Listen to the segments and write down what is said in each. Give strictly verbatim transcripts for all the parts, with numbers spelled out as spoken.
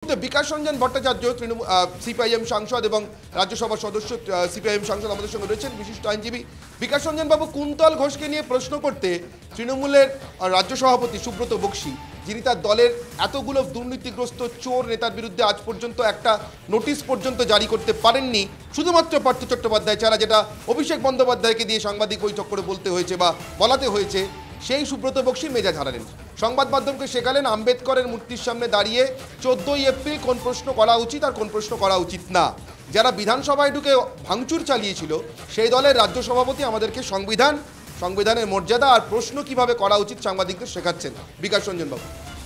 শুরুতে বিকাশ রঞ্জন ভট্টাচার্য তৃণমূল সিপিআইএম সাংসদ এবং রাজ্যসভার সদস্য সিপিআইএম সাংসদ আমাদের সঙ্গে রয়েছেন, বিশিষ্ট আইনজীবী। বিকাশ রঞ্জন বাবু, কুন্তল ঘোষকে নিয়ে প্রশ্ন করতে তৃণমূলের রাজ্য সভাপতি সুব্রত বক্সী, যিনি তার দলের এতগুলো দুর্নীতিগ্রস্ত চোর নেতার বিরুদ্ধে আজ পর্যন্ত একটা নোটিশ পর্যন্ত জারি করতে পারেননি, শুধুমাত্র পার্থ চট্টোপাধ্যায় ছাড়া, যেটা অভিষেক বন্দ্যোপাধ্যায়কে দিয়ে সাংবাদিক বৈঠক করে বলতে হয়েছে বা বলাতে হয়েছে, সেই সুব্রত বক্সী মেজাজ হারালেন। সংবাদ মাধ্যমকে শেখালেন আম্বেদকরের মূর্তির সামনে দাঁড়িয়ে চোদ্দই এপ্রিল কোন প্রশ্ন করা উচিত আর কোন প্রশ্ন করা উচিত না। যারা বিধানসভায় ঢুকে ভাঙচুর চালিয়েছিল সেই দলের রাজ্য সভাপতি আমাদেরকে সংবিধান, সংবিধানের মর্যাদা আর প্রশ্ন কিভাবে করা উচিত সাংবাদিকদের শেখাচ্ছেন। বিকাশ রঞ্জন বাবু,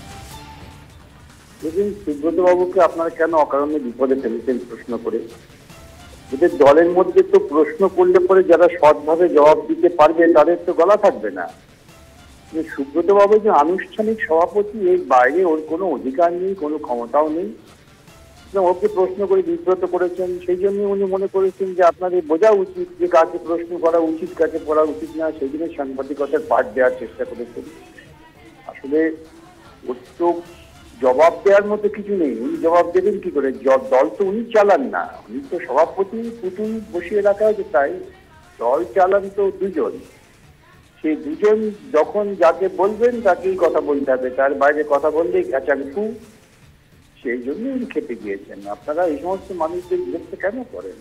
দেখুন, সুব্রত বাবুকে আপনারা কেন অকারণে বিপদে ফেলেছেন প্রশ্ন করে? এদের দলের মধ্যে তো প্রশ্ন করলে পরে যারা সৎভাবে জবাব দিতে পারবে তাদের তো গলা থাকবে না। সুব্রত বাবু যে আনুষ্ঠানিক সভাপতি, এর বাইরে ওর কোনো অধিকার নেই, কোনো ক্ষমতাও নেই। ওকে প্রশ্ন করে বিব্রত করেছেন, সেই জন্য উনি মনে করেছেন যে আপনাদের বোঝা উচিত যে কাকে প্রশ্ন করা উচিত, কাকে করা উচিত না, সেই জন্য সাংবাদিকতার পাঠ দেওয়ার চেষ্টা করেছেন। আসলে ওর তো জবাব দেওয়ার মতো কিছু নেই। উনি জবাব দেবেন কি করে? দল তো উনি চালান না, উনি তো সভাপতি, পুতুল বসিয়ে রাখা হয়েছে, তাই দল চালান তো দুজন। সেই দুজন যখন যাকে বলবেন তাকেই কথা বলতে হবে, তার বাইরে কথা বললেই ঘ্যাচাং ফু। সেই জন্য উনি খেপে গিয়েছেন। আপনারা এই সমস্ত মানুষদের বিরক্ত কেন করেন?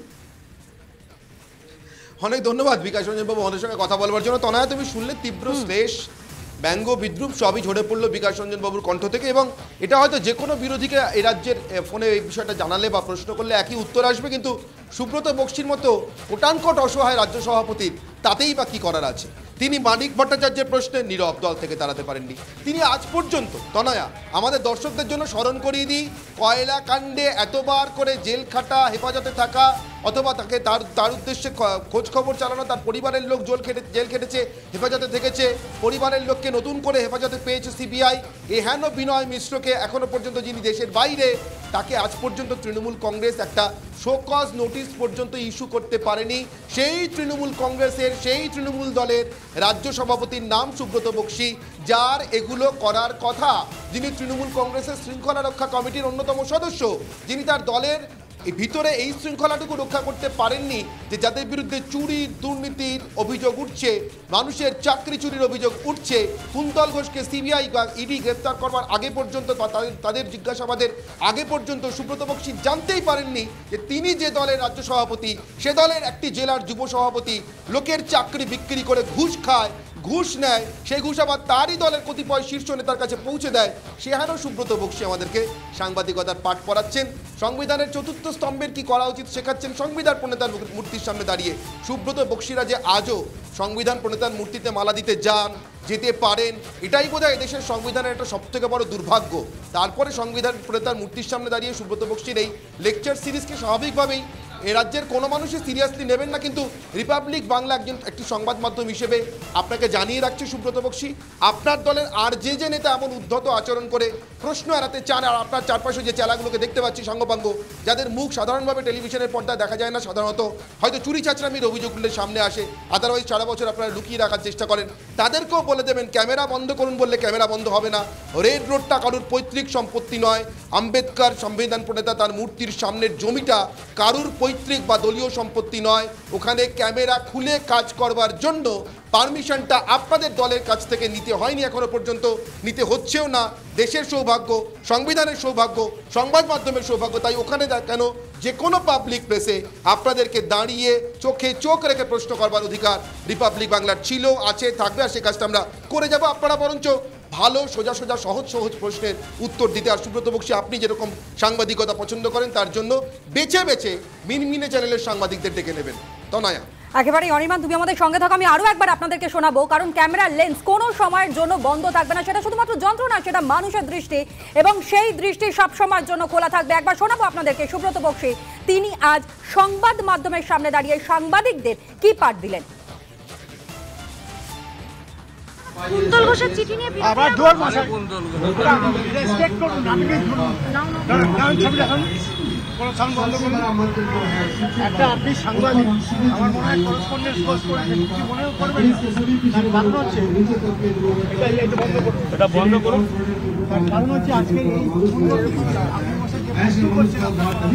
অনেক ধন্যবাদ বিকাশ রঞ্জন বাবু আমাদের সঙ্গে কথা বলবার জন্য। তনয়া, তুমি শুনলে তীব্র শ্লেষ, ব্যঙ্গ, বিদ্রুপ সবই ঝরে পড়লো বিকাশ রঞ্জন বাবুর কণ্ঠ থেকে, এবং এটা হয়তো যে কোনো বিরোধীকে এই রাজ্যের ফোনে এই বিষয়টা জানালে বা প্রশ্ন করলে একই উত্তর আসবে, কিন্তু সুব্রত বক্সীর মতো কোটানকোট অসহায় রাজ্য সভাপতির তাতেই বা কী করার আছে? তিনি মানিক ভট্টাচার্যের প্রশ্নে নীরব, দল থেকে তাড়াতে পারেননি। তিনি আজ পর্যন্ত, তনয়া, আমাদের দর্শকদের জন্য স্মরণ করিয়ে দিই, কয়লা কাণ্ডে এতবার করে জেল খাটা, হেফাজতে থাকা, অথবা তাকে তার তার উদ্দেশ্যে খোঁজ খবর চালানো, তার পরিবারের লোক জেল খেটে জেল খেটেছে, হেফাজতে থেকেছে, পরিবারের লোককে নতুন করে হেফাজতে পেয়েছে সিবিআই। এ হেন বিনয় মিশ্রকে এখনো পর্যন্ত, যিনি দেশের বাইরে, তাকে আজ পর্যন্ত তৃণমূল কংগ্রেস একটা শোকজ নোটিশ পর্যন্ত ইস্যু করতে পারেনি। সেই তৃণমূল কংগ্রেসের, সেই তৃণমূল দলের রাজ্য সভাপতির নাম সুব্রত বক্সী, যার এগুলো করার কথা, যিনি তৃণমূল কংগ্রেসের শৃঙ্খলা রক্ষা কমিটির অন্যতম সদস্য, যিনি তার দলের ভিতরে এই শৃঙ্খলাটুকু রক্ষা করতে পারেননি, যে যাদের বিরুদ্ধে চুরি দুর্নীতির অভিযোগ উঠছে, মানুষের চাকরি চুরির অভিযোগ উঠছে, কুন্তল ঘোষকে সিবিআই বা ইডি গ্রেপ্তার করবার আগে পর্যন্ত, তাদের তাদের জিজ্ঞাসাবাদের আগে পর্যন্ত সুব্রত বক্সী জানতেই পারেননি যে তিনি যে দলের রাজ্য সভাপতি, সে দলের একটি জেলার যুব সভাপতি লোকের চাকরি বিক্রি করে ঘুষ খায়, ঘুষ নেয়, সেই ঘুষ আবার তারই দলের কতিপয় শীর্ষ নেতার কাছে পৌঁছে দেয়। সেখানেও সুব্রত বক্সী আমাদেরকে সাংবাদিকতার পাঠ পড়াচ্ছেন। সংবিধানের চতুর্থ স্তম্ভের কি করা উচিত শেখাচ্ছেন সংবিধান প্রণেতার মূর্তির সামনে দাঁড়িয়ে। সুব্রত বক্সীরা যে আজও সংবিধান প্রণেতার মূর্তিতে মালা দিতে যান, যেতে পারেন, এটাই বোধহয় দেশের সংবিধানের একটা সবথেকে বড় দুর্ভাগ্য। তারপরে সংবিধান প্রণেতার মূর্তির সামনে দাঁড়িয়ে সুব্রত বক্সীর এই লেকচার সিরিজকে স্বাভাবিকভাবেই এ রাজ্যের কোনো মানুষই সিরিয়াসলি নেবেন না, কিন্তু রিপাবলিক বাংলা একজন একটি সংবাদ মাধ্যম হিসেবে আপনাকে জানিয়ে রাখছে সুব্রত বক্সী, আপনার দলের আর যে যে নেতা এমন উদ্ধত আচরণ করে প্রশ্ন এড়াতে চান, আর আপনার চারপাশে যে চেলাগুলোকে দেখতে পাচ্ছি সাঙ্গপাঙ্গ, যাদের মুখ সাধারণভাবে টেলিভিশনের পর্দায় দেখা যায় না, সাধারণত হয়তো চুরি চাচরামির অভিযোগগুলো সামনে আসে, আদারওয়াইজ সারা বছর আপনারা লুকিয়ে রাখার চেষ্টা করেন, তাদেরকেও বলে দেবেন ক্যামেরা বন্ধ করুন বললে ক্যামেরা বন্ধ হবে না। রেড রোডটা কারুর পৈতৃক সম্পত্তি নয়, আম্বেদকর সংবিধান প্রণেতা তার মূর্তির সামনের জমিটা কারুর পৈতৃক বা দলীয় সম্পত্তি নয়, ওখানে ক্যামেরা খুলে কাজ করবার জন্য পারমিশনটা আপনাদের দলের কাছ থেকে নিতে হয়নি, এখনো পর্যন্ত নিতে হচ্ছেও না। দেশের সৌভাগ্য, সংবিধানের সৌভাগ্য, সংবাদ মাধ্যমের সৌভাগ্য, তাই ওখানে কেন যে কোনো পাবলিক প্লেসে আপনাদেরকে দাঁড়িয়ে চোখে চোখ রেখে প্রশ্ন করবার অধিকার রিপাবলিক বাংলার ছিল, আছে, থাকবে, আর সেই কাজটা আমরা করে যাব। আপনারা বরঞ্চ ভালো সোজা সোজা সহজ সহজ প্রশ্নের উত্তর দিতে, আর সুব্রত বক্সী আপনি যেরকম সাংবাদিকতা পছন্দ করেন তার জন্য বেছে বেছে মিনমিনে চ্যানেলের সাংবাদিকদের ডেকে নেবেন। তনয়া, একেবারে অনির্বাণ, তুমি আমাদের সঙ্গে থাকো। আমি আরো একবার আপনাদেরকে শোনাবো, কারণ ক্যামেরার লেন্স কোনো সময়ের জন্য বন্ধ থাকবে না, সেটা শুধুমাত্র যন্ত্র না, সেটা মানুষের দৃষ্টি, এবং সেই দৃষ্টি সব সময়ের জন্য খোলা থাকবে। একবার শোনাবো আপনাদেরকে সুব্রত বক্সী, তিনি আজ সংবাদ মাধ্যমের সামনে দাঁড়িয়ে সাংবাদিকদের কি পাঠ দিলেন। কুন্তল ঘোষের চিঠি নিয়ে আবার জোর মাসা কুন্তল ঘোষ রেসপেক্ট করুন, আমি কি নাও নাও ছবি দেখান, কোন সাউন্ড বন্ধ করুন। একটা আপনি সাংবাদিক, আমার মনে হয় করসপন্ডেন্স কোর্স করেছেন, কি মনে করবেন না, কারণ হচ্ছে এটা এটা বন্ধ করুন, এটা বন্ধ করুন। কারণ হচ্ছে আজকে এই সুন্দর আপনি বসে যে কি করছেন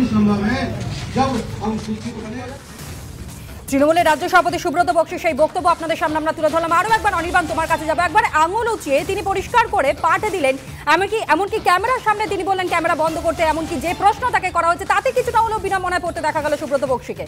তৃণমূলের রাজ্য সভাপতি সুব্রত বক্সির সেই বক্তব্য আপনাদের সামনে আমরা তুলে ধরলাম। আরো একবার অনির্বাণ তোমার কাছে যাবো। একবার আঙুল উঁচিয়ে তিনি পরিষ্কার করে পাঠে দিলেন, এমনকি এমনকি ক্যামেরার সামনে তিনি বললেন ক্যামেরা বন্ধ করতে, এমনকি যে প্রশ্ন তাকে করা হয়েছে তাতে কিছুটা হলেও বিনা মনে পড়তে দেখা গেল সুব্রত বক্সিকে।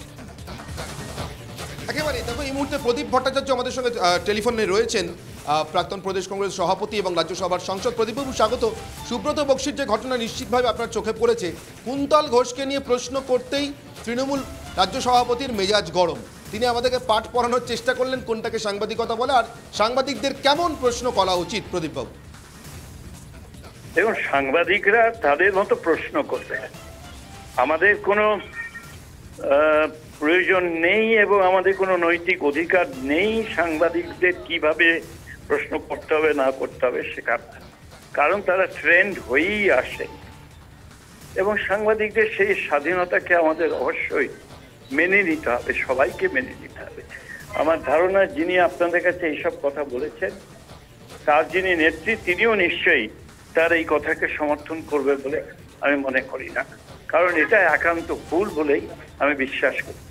একেবারে দেখো, এই মুহূর্তে প্রদীপ ভট্টাচার্য আমাদের সঙ্গে টেলিফোনে রয়েছেন, প্রাক্তন প্রদেশ কংগ্রেস সভাপতি এবং রাজ্যসভার সাংসদ। প্রদীপবাবু স্বাগত। সুব্রত বক্সির যে ঘটনা নিশ্চিতভাবে আপনার চোখে পড়েছে, কুন্তল ঘোষকে নিয়ে প্রশ্ন করতেই তৃণমূল রাজ্য সভাপতির মেজাজ গরম। তিনি আমাদেরকে পাঠ পড়ানোর চেষ্টা করলেন কোনটাকে সাংবাদিকতা বলে আর সাংবাদিকদের কেমন প্রশ্ন করা উচিত। প্রদীপবাবু দেখুন, সাংবাদিকরা তাদের মতো প্রশ্ন করবে, আমাদের কোনো প্রয়োজন নেই এবং আমাদের কোনো নৈতিক অধিকার নেই সাংবাদিকদের কিভাবে প্রশ্ন করতে হবে না করতে হবে শেখার, কারণ তারা ট্রেন্ড হয়েই আসে এবং সাংবাদিকদের সেই স্বাধীনতাকে আমাদের অবশ্যই মেনে নিতে হবে, সবাইকে মেনে নিতে হবে। আমার ধারণা যিনি আপনাদের কাছে এইসব কথা বলেছেন তার যিনি নেত্রী তিনিও নিশ্চয়ই তার এই কথাকে সমর্থন করবে বলে আমি মনে করি না, কারণ এটা একান্ত ভুল বলেই আমি বিশ্বাস করি।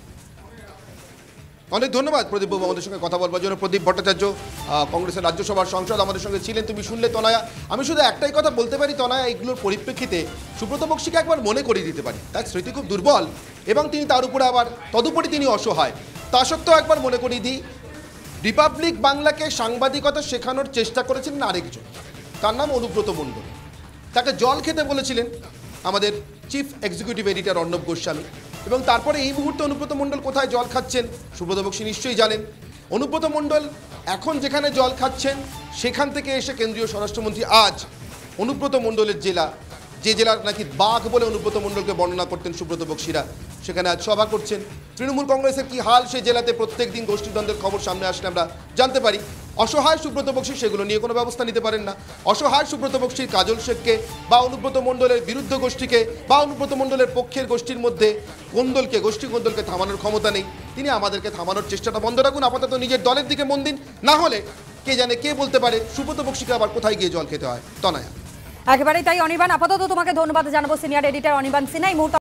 অনেক ধন্যবাদ প্রদীপবাবু আমাদের সঙ্গে কথা বলবার জন্য। প্রদীপ ভট্টাচার্য কংগ্রেসের রাজ্যসভার সাংসদ আমাদের সঙ্গে ছিলেন। তুমি শুনলে তনয়া, আমি শুধু একটাই কথা বলতে পারি তনয়া, এগুলোর পরিপ্রেক্ষিতে সুব্রত বক্সিকে একবার মনে করিয়ে দিতে পারি তার স্মৃতি খুব দুর্বল এবং তিনি তার উপরে আবার তদুপরি তিনি অসহায়। তা সত্ত্বেও একবার মনে করিয়ে দিই, রিপাবলিক বাংলাকে সাংবাদিকতা শেখানোর চেষ্টা করেছিলেন আরেকজন, তার নাম অনুব্রত মণ্ডল। তাকে জল খেতে বলেছিলেন আমাদের chief executive editor Arnab Goswami এবং তারপরে এই মুহূর্তে অনুব্রত মণ্ডল কোথায় জল খাচ্ছেন সুব্রত বক্সি নিশ্চয়ই জানেন। অনুব্রত মণ্ডল এখন যেখানে জল খাচ্ছেন সেখান থেকে এসে কেন্দ্রীয় স্বরাষ্ট্রমন্ত্রী আজ অনুব্রত মণ্ডলের জেলা, যে জেলার নাকি বাঘ বলে অনুব্রত মণ্ডলকে বর্ণনা করতেন সুব্রত বক্সিরা, সেখানে আজ সভা করছেন। তৃণমূল কংগ্রেসের কি হাল সেই জেলাতে প্রত্যেক দিন গোষ্ঠীদ্বন্দ্বের খবর সামনে আসলে আমরা জানতে পারি। অসহায় সুব্রত বক্সি সেগুলো নিয়ে কোনো ব্যবস্থা নিতে পারেন না। অসহায় সুব্রত বক্সির কাজল শেখকে বা অনুব্রত মণ্ডলের বিরুদ্ধ গোষ্ঠীকে বা অনুব্রত মণ্ডলের পক্ষের গোষ্ঠীর মধ্যে কোন্দলকে গোষ্ঠী কোন্দলকে থামানোর ক্ষমতা নেই। তিনি আমাদেরকে থামানোর চেষ্টাটা বন্ধ রাখুন, আপাতত নিজের দলের দিকে মন দিন, না হলে কে জানে কে বলতে পারে সুব্রত বক্সিকে আবার কোথায় গিয়ে জল খেতে হয়। তনয়া একেবারেই তাই অনির্বাণ, আপাতত তোমাকে ধন্যবাদ জানাবো সিনিয়র এডিটর অনির্বাণ সিনহা। এই মুহূর্তে